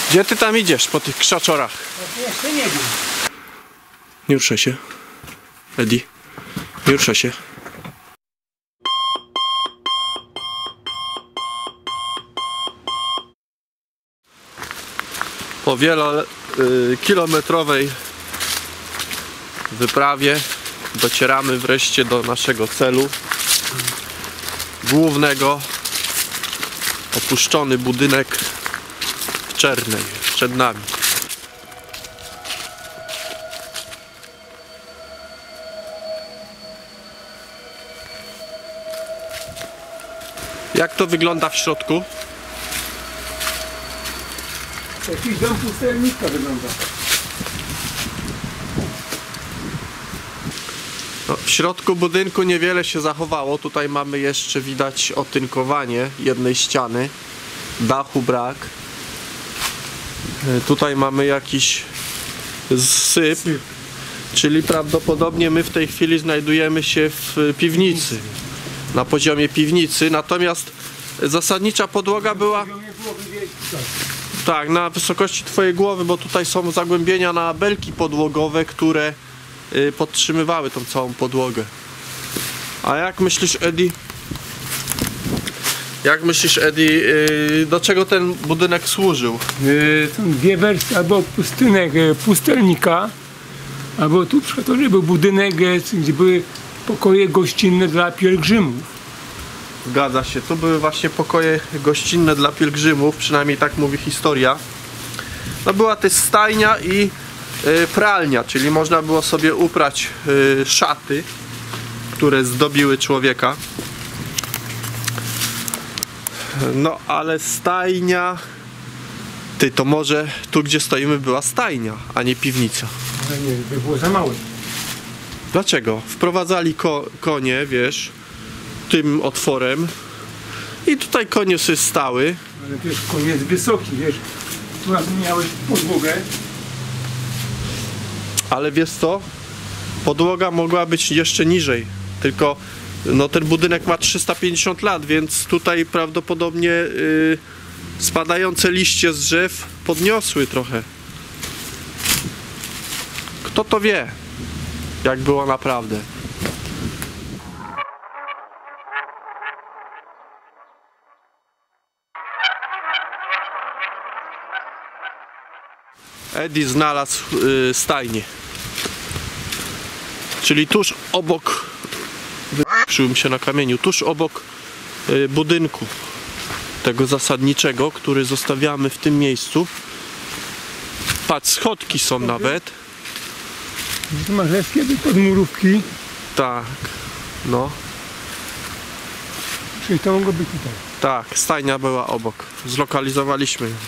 Gdzie ty tam idziesz po tych krzaczorach? Jeszcze nie wiem. Nie ruszaj się. Eddie, nie ruszaj się. Po wielokilometrowej wyprawie docieramy wreszcie do naszego celu głównego. Opuszczony budynek w Czernej przed nami. Jak to wygląda w środku? Jakiś dom pustelnika wygląda. No, w środku budynku niewiele się zachowało. Tutaj mamy jeszcze widać otynkowanie jednej ściany. Dachu brak. Tutaj mamy jakiś syp. Czyli prawdopodobnie my w tej chwili znajdujemy się w piwnicy. Na poziomie piwnicy. Natomiast zasadnicza podłoga była... Tak, na wysokości twojej głowy, bo tutaj są zagłębienia na belki podłogowe, które podtrzymywały tą całą podłogę. A jak myślisz, Eddie? Jak myślisz, Eddie, do czego ten budynek służył? Są dwie wersje, albo pustelnika, albo tu przy to, był budynek, gdzie były pokoje gościnne dla pielgrzymów. Zgadza się, tu były właśnie pokoje gościnne dla pielgrzymów, przynajmniej tak mówi historia. No była też stajnia i pralnia, czyli można było sobie uprać szaty, które zdobiły człowieka. No ale stajnia... Ty, to może tu gdzie stoimy była stajnia, a nie piwnica. Ale nie, by było za małe. Dlaczego? Wprowadzali konie, wiesz, tym otworem i tutaj konie sobie stały. Ale wiesz, koń jest wysoki, wiesz. Tu miałeś podłogę. Ale wiesz co? Podłoga mogła być jeszcze niżej. Tylko no, ten budynek ma 350 lat, więc tutaj prawdopodobnie spadające liście z drzew podniosły trochę. Kto to wie, jak było naprawdę. Eddie znalazł stajnię. Czyli tuż obok, wyprzyłem się na kamieniu, tuż obok budynku tego zasadniczego, który zostawiamy w tym miejscu. Patrz, schodki są nawet. Tu masz kiedy podmurówki. Tak, no. Czyli to mogło być tutaj. Tak, stajnia była obok. Zlokalizowaliśmy ją.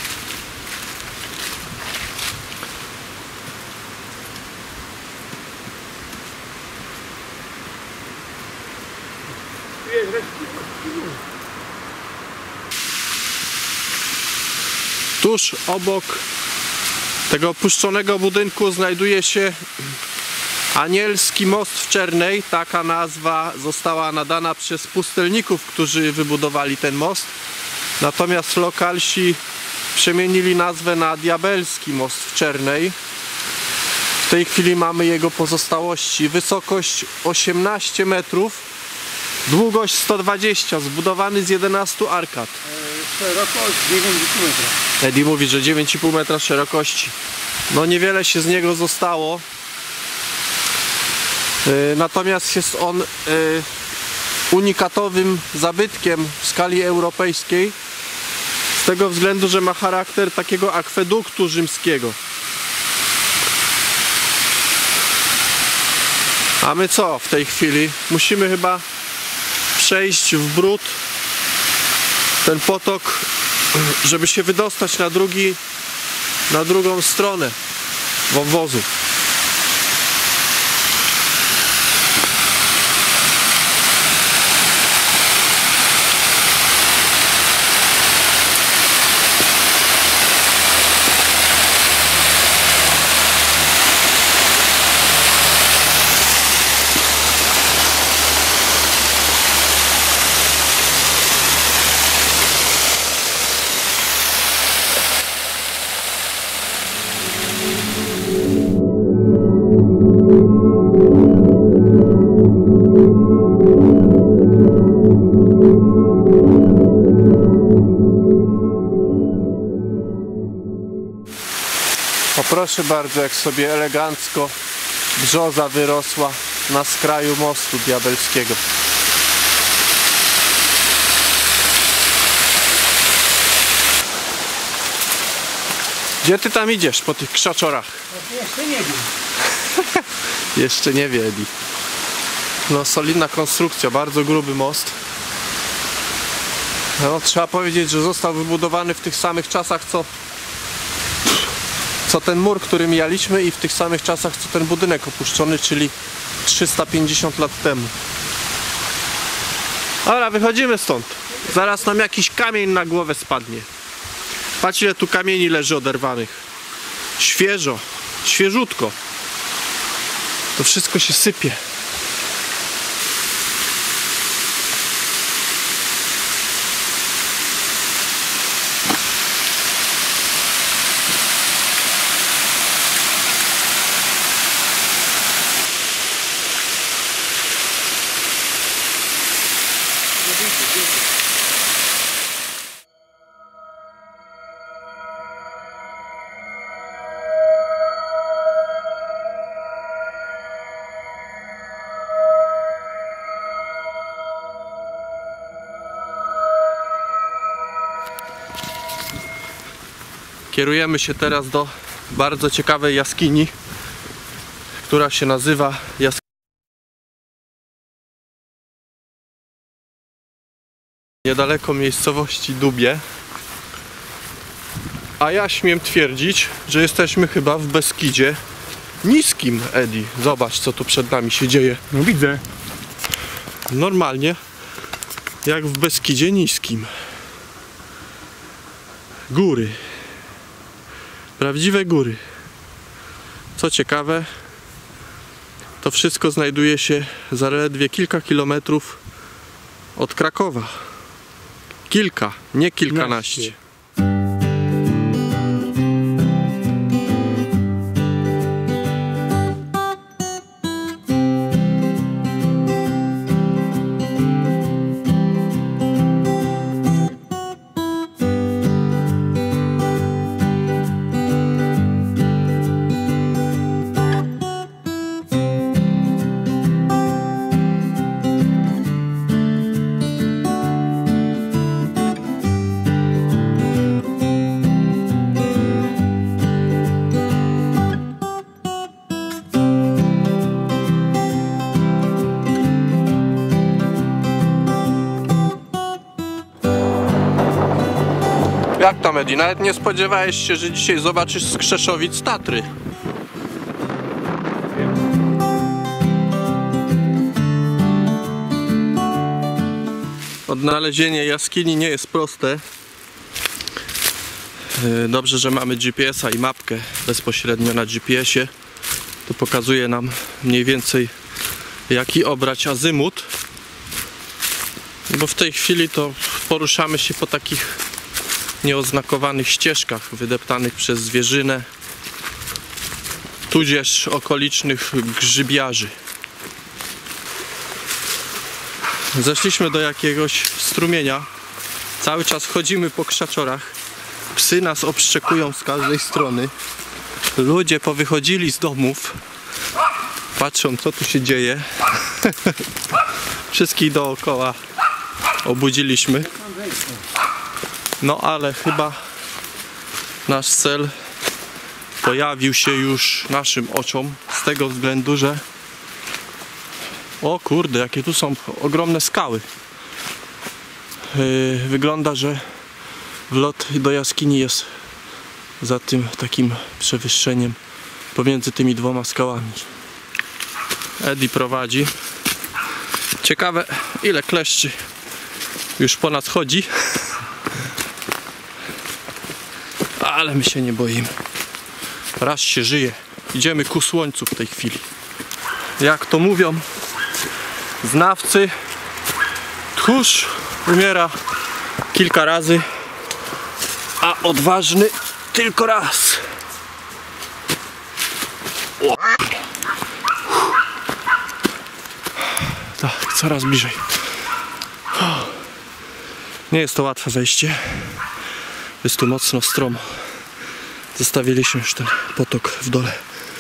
Tuż obok tego opuszczonego budynku znajduje się Anielski Most w Czernej. Taka nazwa została nadana przez pustelników, którzy wybudowali ten most. Natomiast lokalsi przemienili nazwę na Diabelski Most w Czernej. W tej chwili mamy jego pozostałości. Wysokość 18 metrów, długość 120, zbudowany z 11 arkad. Szerokość 9,5 metra. Eddie mówi, że 9,5 metra szerokości. No niewiele się z niego zostało. Natomiast jest on unikatowym zabytkiem w skali europejskiej. Z tego względu, że ma charakter takiego akweduktu rzymskiego. A my co w tej chwili? Musimy chyba przejść w bród ten potok, żeby się wydostać na drugą stronę wąwozu. Proszę bardzo, jak sobie elegancko brzoza wyrosła na skraju mostu diabelskiego. Gdzie ty tam idziesz po tych krzaczorach? Jeszcze nie wiem. Jeszcze nie wiedli. No, solidna konstrukcja, bardzo gruby most. No, trzeba powiedzieć, że został wybudowany w tych samych czasach co ten mur, który mijaliśmy, i w tych samych czasach co ten budynek opuszczony, czyli 350 lat temu. Dobra, wychodzimy stąd. Zaraz nam jakiś kamień na głowę spadnie. Patrz, ile tu kamieni leży oderwanych. Świeżo, świeżutko. To wszystko się sypie. Kierujemy się teraz do bardzo ciekawej jaskini, która się nazywa niedaleko miejscowości Dubie. A ja śmiem twierdzić, że jesteśmy chyba w Beskidzie niskim, Edi. Zobacz, co tu przed nami się dzieje. No widzę. Normalnie jak w Beskidzie niskim. Góry. Prawdziwe góry. Co ciekawe, to wszystko znajduje się zaledwie kilka kilometrów od Krakowa. Kilka, nie kilkanaście. Jak tam, Edi? Nawet nie spodziewałeś się, że dzisiaj zobaczysz z Krzeszowic Tatry. Odnalezienie jaskini nie jest proste. Dobrze, że mamy GPS-a i mapkę bezpośrednio na GPS-ie. To pokazuje nam mniej więcej, jaki obrać azymut. Bo w tej chwili to poruszamy się po takich nieoznakowanych ścieżkach wydeptanych przez zwierzynę, tudzież okolicznych grzybiarzy. Zeszliśmy do jakiegoś strumienia. Cały czas chodzimy po krzaczorach. Psy nas obszczekują z każdej strony. Ludzie powychodzili z domów. Patrzą, co tu się dzieje. Wszystkich dookoła obudziliśmy. No ale chyba nasz cel pojawił się już naszym oczom z tego względu, że o kurde, jakie tu są ogromne skały. Wygląda, że wlot do jaskini jest za tym takim przewyższeniem pomiędzy tymi dwoma skałami. Edi prowadzi. Ciekawe, ile kleszczy już po nas chodzi. Ale my się nie boimy. Raz się żyje. Idziemy ku słońcu w tej chwili. Jak to mówią znawcy, tchórz umiera kilka razy, a odważny tylko raz. O. Tak, coraz bliżej. Nie jest to łatwe zejście. Jest tu mocno stromo. Zostawiliśmy już ten potok w dole.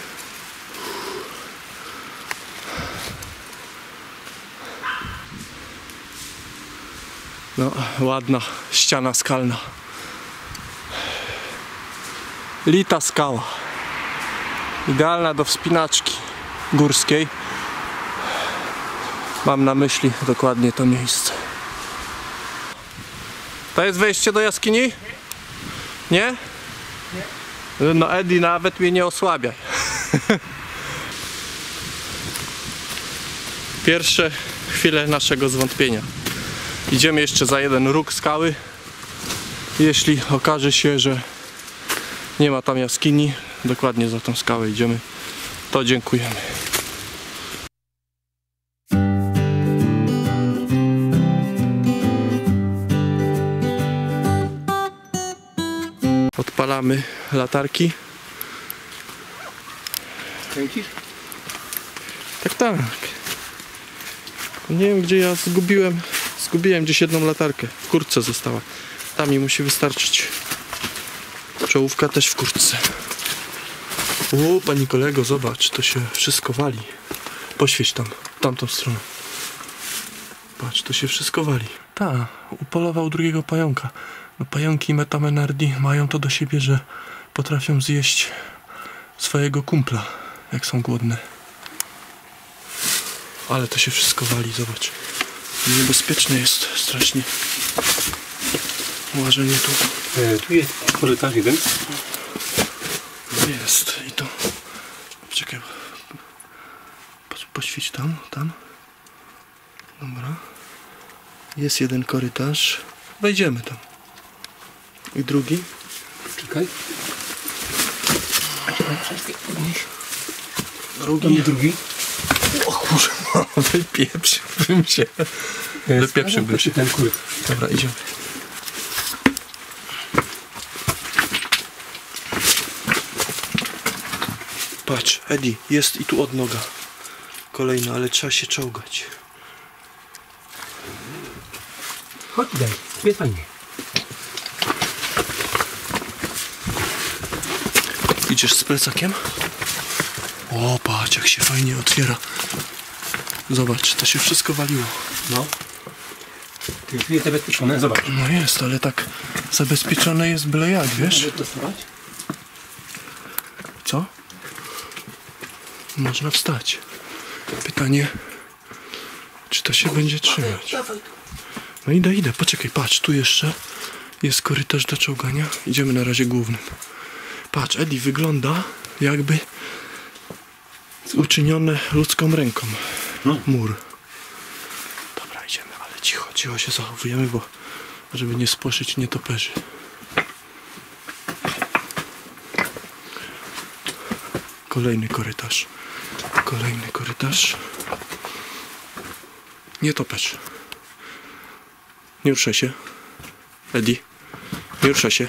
No, ładna ściana skalna. Lita skała. Idealna do wspinaczki górskiej. Mam na myśli dokładnie to miejsce. To jest wejście do jaskini? Nie? Nie. No Eddie, nawet mnie nie osłabiaj. Pierwsze chwile naszego zwątpienia. Idziemy jeszcze za jeden róg skały. Jeśli okaże się, że nie ma tam jaskini, dokładnie za tą skałę idziemy, to dziękujemy. Odpalamy latarki. Kręcisz? Tak, tak. Nie wiem, gdzie ja zgubiłem gdzieś jedną latarkę. W kurtce została. Tam mi musi wystarczyć. Czołówka też w kurtce. O, pani kolego, zobacz, to się wszystko wali. Poświeć tam, w tamtą stronę. Patrz, to się wszystko wali. Ta, upolował drugiego pająka. No, pająki Metamenardi mają to do siebie, że potrafią zjeść swojego kumpla, jak są głodne. Ale to się wszystko wali, zobacz. Niebezpieczne jest strasznie. Łażenie tu. Tu jest korytarz jeden. Jest i to. Czekaj. Poświeć tam. Dobra. Jest jeden korytarz. Wejdziemy tam. I drugi. Czekaj. Drugi. O kurwa, wypieprzyłbym się. Wypieprzyłbym się. Ten korytarz. Dobra, idziemy. Patrz, Eddie, jest i tu odnoga. Kolejna, ale trzeba się czołgać. Chodź daj, jest fajnie. Idziesz z plecakiem? O, patrz, jak się fajnie otwiera. Zobacz, to się wszystko waliło. No. Tu jest zabezpieczone, zobacz. No jest, ale tak zabezpieczone jest byle jak, wiesz? Co? Można wstać. Pytanie, czy to się będzie trzymać? No idę, poczekaj, patrz, tu jeszcze jest korytarz do czołgania. Idziemy na razie głównym. Patrz, Eddie, wygląda jakby uczynione ludzką ręką. Mur. Dobra, idziemy, ale cicho się zachowujemy, bo żeby nie spłoszyć nietoperzy. Kolejny korytarz. Nietoperz. Nie ruszaj się. Eddie, nie ruszaj się.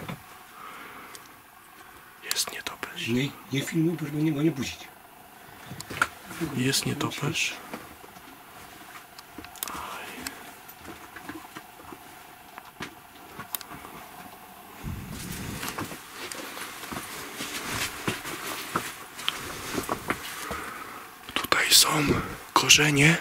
Jest nietoperz. Nie filmuj, żeby go nie budzić. Jest nietoperz. Tutaj są korzenie.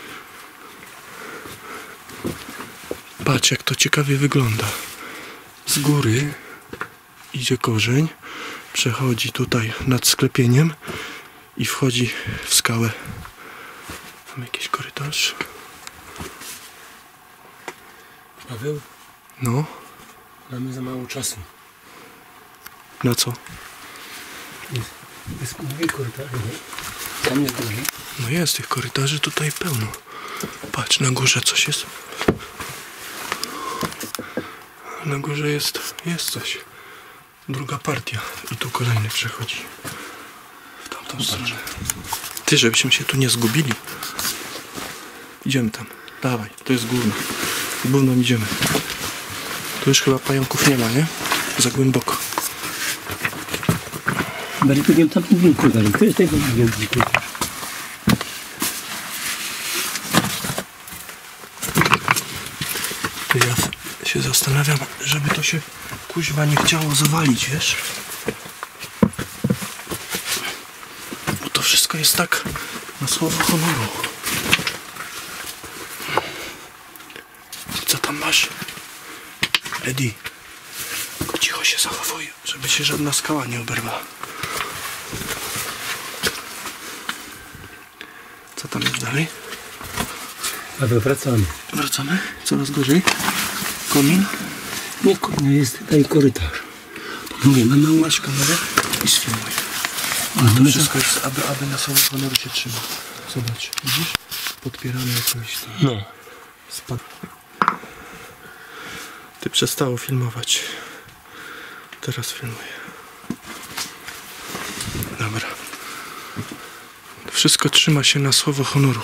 Patrz, jak to ciekawie wygląda. Z góry idzie korzeń, przechodzi tutaj nad sklepieniem i wchodzi w skałę. Mamy jakiś korytarz. Paweł? No. Mamy za mało czasu. Na co? Jest dwie korytarze, nie? Tam jest drugi. No jest tych korytarzy tutaj pełno. Patrz, na górze coś jest. Na górze jest coś. Druga partia. I tu kolejny przechodzi. W tamtą stronę. Ty, żebyśmy się tu nie zgubili. Idziemy tam. Dawaj, to jest górna. Górną idziemy. Tu już chyba pająków nie ma, nie? Za głęboko. Bardziej powiem tam drugi korytarz. To jest tego drugi korytarz. Ja się zastanawiam, żeby to się kuźwa nie chciało zawalić, wiesz? jest tak na słowo honoru. Co tam masz? Eddie, tylko cicho się zachowuj, żeby się żadna skała nie oberwała. Co tam jest dalej? A wracamy. Wracamy? Coraz gorzej. Komin? Nie, jest tutaj korytarz. Mówię, Masz kamerę i sfilmuj. A to wszystko jest, aby na słowo honoru się trzyma. Zobacz, widzisz? Podpieramy jakąś tam. No. Spadł. Ty przestało filmować. Teraz filmuję. Dobra. Wszystko trzyma się na słowo honoru.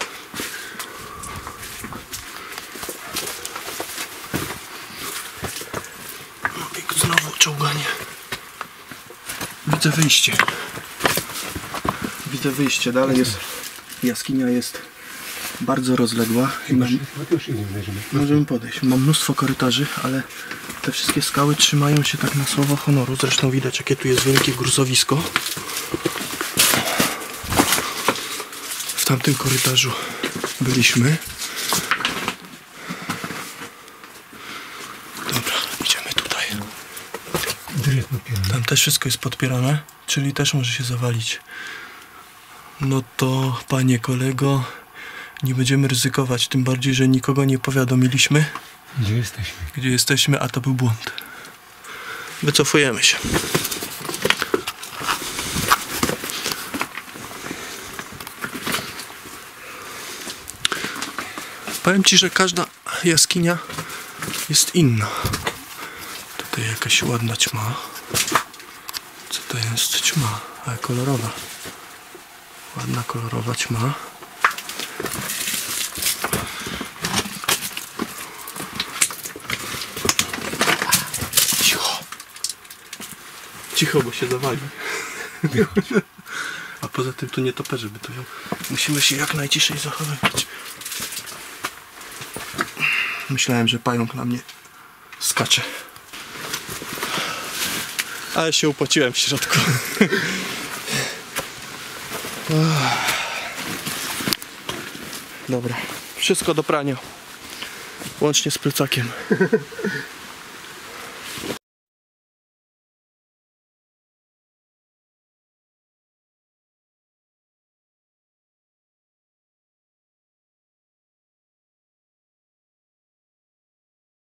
No i znowu czołganie. Widzę wyjście. Widzę wyjście. Dalej jest. Jaskinia jest bardzo rozległa. Możemy podejść. Mam mnóstwo korytarzy, ale te wszystkie skały trzymają się tak na słowo honoru. Zresztą widać, jakie tu jest wielkie gruzowisko. W tamtym korytarzu byliśmy. Dobra, idziemy tutaj. Tam też wszystko jest podpierane, czyli też może się zawalić. No to, panie kolego, nie będziemy ryzykować, tym bardziej, że nikogo nie powiadomiliśmy. Gdzie jesteśmy? Gdzie jesteśmy, a to był błąd. Wycofujemy się. Powiem ci, że każda jaskinia jest inna. Tutaj jakaś ładna ćma. Co to jest? Ćma, ale kolorowa. Ładna kolorowa ćma. Cicho. Cicho, bo się zawali. A poza tym tu nietoperze bytują. Musimy się jak najciszej zachowywać. Myślałem, że pająk na mnie skacze. Ale się upociłem w środku. Dobra, wszystko do prania. Łącznie z plecakiem.